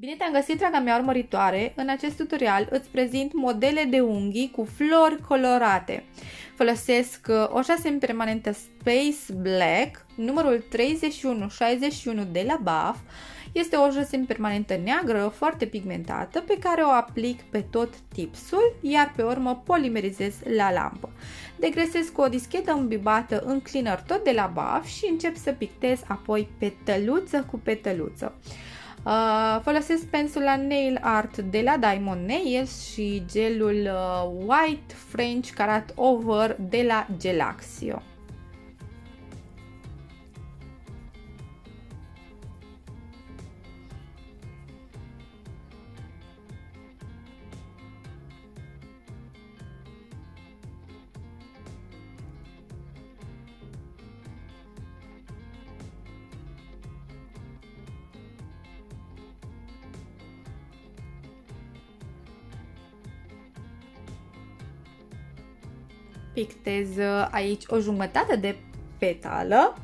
Bine te-am găsit, draga mea urmăritoare! În acest tutorial îți prezint modele de unghii cu flori colorate. Folosesc o șase permanentă Space Black, numărul 3161 de la BAF. Este o șase permanentă neagră, foarte pigmentată, pe care o aplic pe tot tipsul, iar pe urmă polimerizez la lampă. Degresez cu o dischetă îmbibată în cleaner tot de la BAF și încep să pictez apoi peteluță cu peteluță. Folosesc pensula Nail Art de la Diamond Nails și gelul White French Carat Over de la Gelaxio. Pictez aici o jumătate de petală.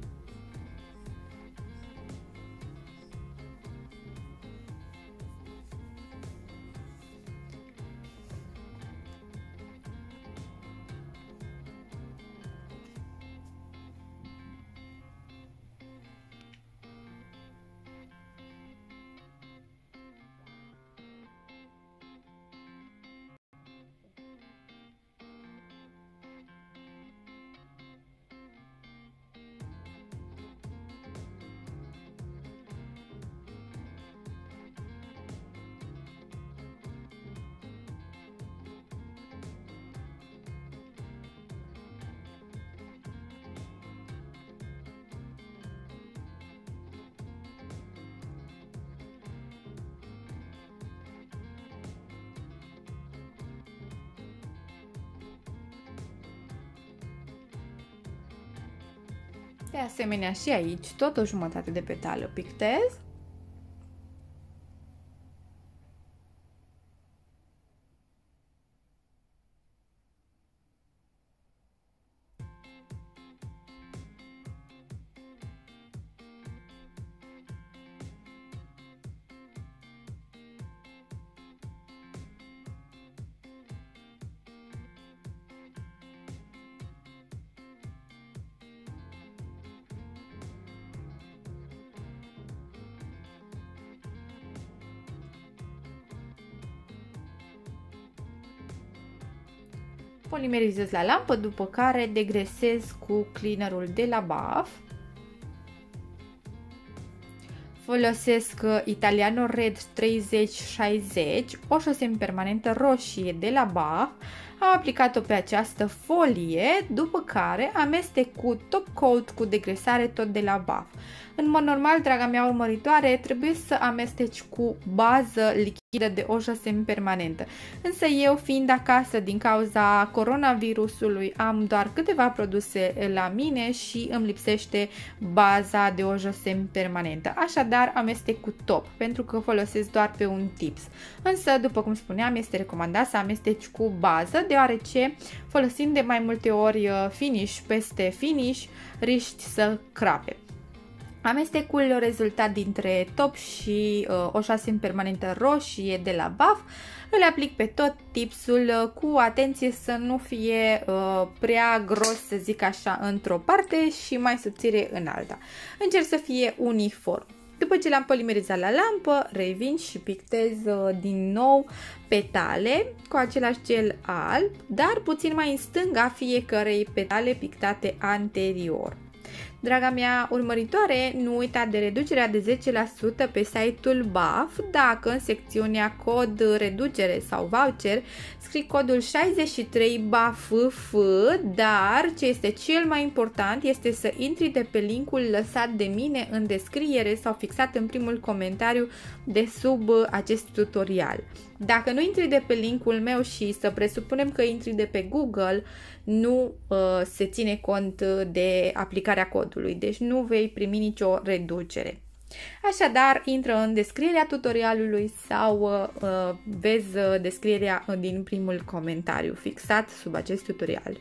De asemenea și aici tot o jumătate de petală pictez. Polimerizez la lampă, după care degresez cu cleanerul de la BAF. Folosesc Italiano Red 3060, o șosem permanentă roșie de la BAF. Am aplicat-o pe această folie, după care amestec cu top coat cu degresare tot de la BAF. În mod normal, draga mea urmăritoare, trebuie să amesteci cu bază lichidă de o șosem permanentă. Însă eu, fiind acasă din cauza coronavirusului, am doar câteva produse la mine și îmi lipsește baza de o șosem permanentă. Așadar, amestec cu top, pentru că folosesc doar pe un tips. Însă, după cum spuneam, este recomandat să amesteci cu bază, deoarece folosind de mai multe ori finish peste finish, riști să crape. Amestecul rezultat dintre top și o șosem permanentă roșie de la BAF îl aplic pe tot tipsul cu atenție să nu fie prea gros, să zic așa, într-o parte și mai subțire în alta. Încerc să fie uniform. După ce l-am polimerizat la lampă, revin și pictez din nou petale cu același gel alb, dar puțin mai în stânga fiecărei petale pictate anterior. Draga mea urmăritoare, nu uita de reducerea de 10% pe site-ul BAF dacă în secțiunea cod reducere sau voucher scrii codul 63BAFF, dar ce este cel mai important este să intri de pe linkul lăsat de mine în descriere sau fixat în primul comentariu de sub acest tutorial. Dacă nu intri de pe linkul meu și să presupunem că intri de pe Google, nu se ține cont de aplicarea codului, deci nu vei primi nicio reducere. Așadar, intră în descrierea tutorialului sau vezi descrierea din primul comentariu fixat sub acest tutorial.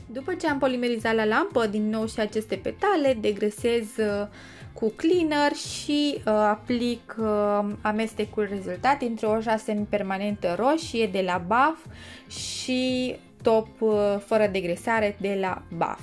După ce am polimerizat la lampă din nou și aceste petale, degresez cu cleaner și aplic amestecul rezultat între roșia semipermanentă roșie de la BAF și top fără degresare de la BAF.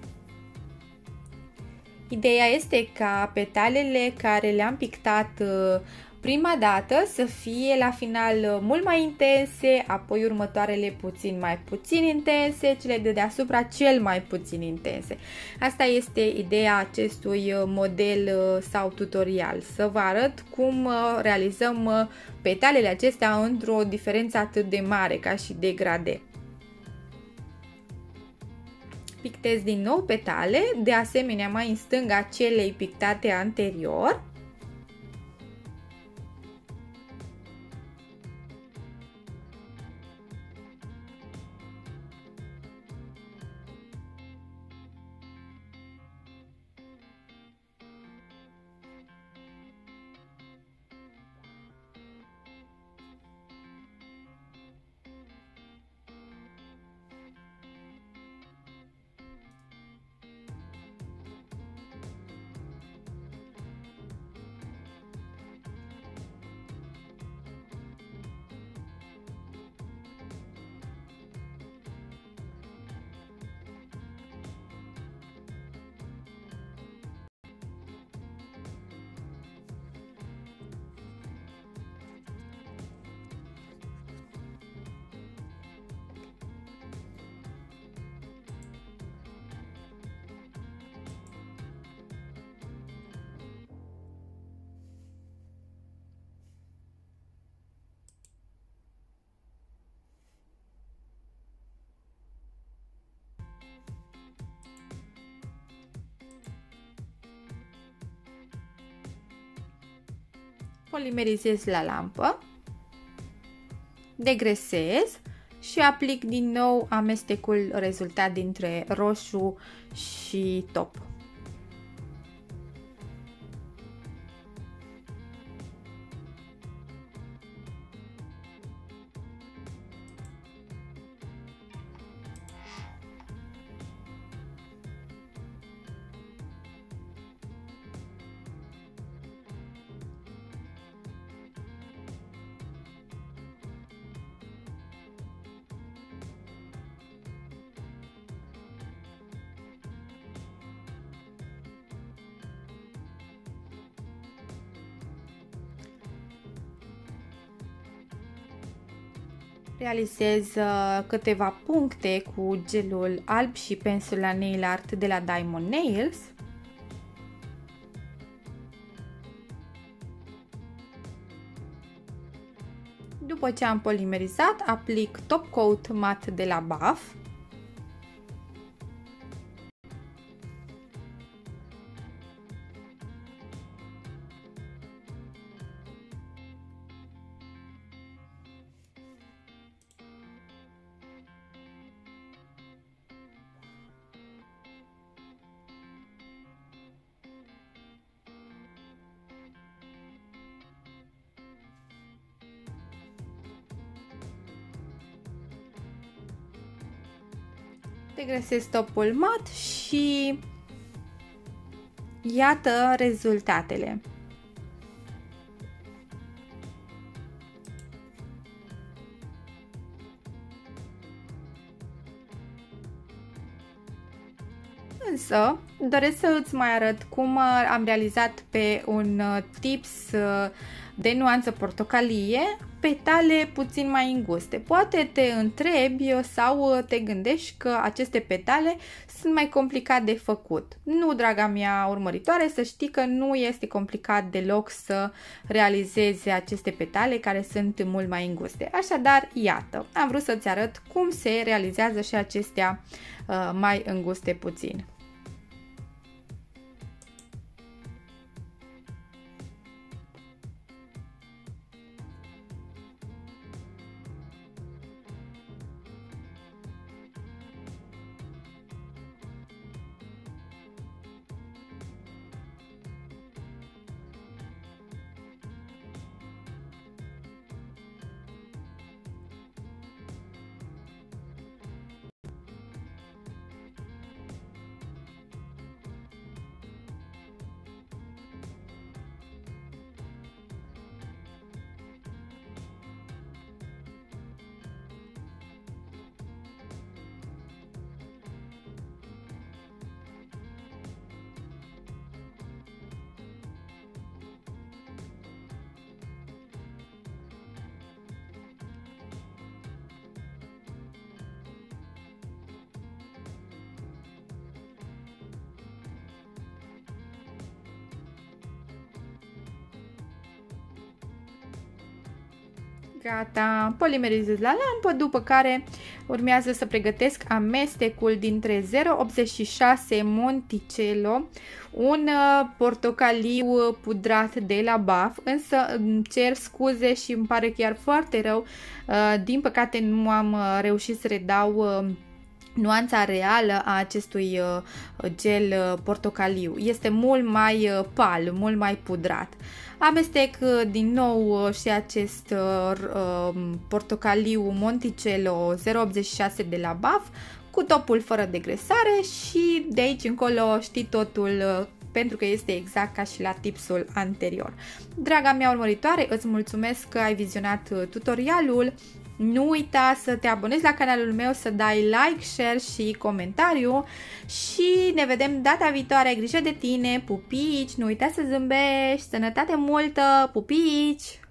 Ideea este ca petalele care le-am pictat prima dată să fie la final mult mai intense, apoi următoarele puțin intense, cele de deasupra cel mai puțin intense. Asta este ideea acestui model sau tutorial, să vă arăt cum realizăm petalele acestea într-o diferență atât de mare ca și degrade. Pictez din nou petale, de asemenea mai în stânga celei pictate anterior. Polimerizez la lampă, degresez și aplic din nou amestecul rezultat dintre roșu și top. Realizez câteva puncte cu gelul alb și pensul la nail art de la Diamond Nails. După ce am polimerizat, aplic top coat mat de la BAF. Degresez topul mat și iată rezultatele. Însă, doresc să îți mai arăt cum am realizat pe un tips de nuanță portocalie petale puțin mai înguste. Poate te întrebi sau te gândești că aceste petale sunt mai complicat de făcut. Nu, draga mea urmăritoare, să știi că nu este complicat deloc să realizezi aceste petale care sunt mult mai înguste. Așadar, iată, am vrut să-ți arăt cum se realizează și acestea mai înguste puțin. Gata, polimerizez la lampă, după care urmează să pregătesc amestecul dintre 0,86 Monticello, un portocaliu pudrat de la BAF, însă îmi cer scuze și îmi pare chiar foarte rău, din păcate nu am reușit să redau nuanța reală a acestui gel portocaliu. Este mult mai pal, mult mai pudrat. Amestec din nou și acest portocaliu Monticello 0,86 de la BAF cu topul fără degresare și de aici încolo știi totul, pentru că este exact ca și la tipsul anterior. Draga mea urmăritoare, îți mulțumesc că ai vizionat tutorialul. Nu uita să te abonezi la canalul meu, să dai like, share și comentariu și ne vedem data viitoare. Ai grijă de tine, pupici, nu uita să zâmbești, sănătate multă, pupici!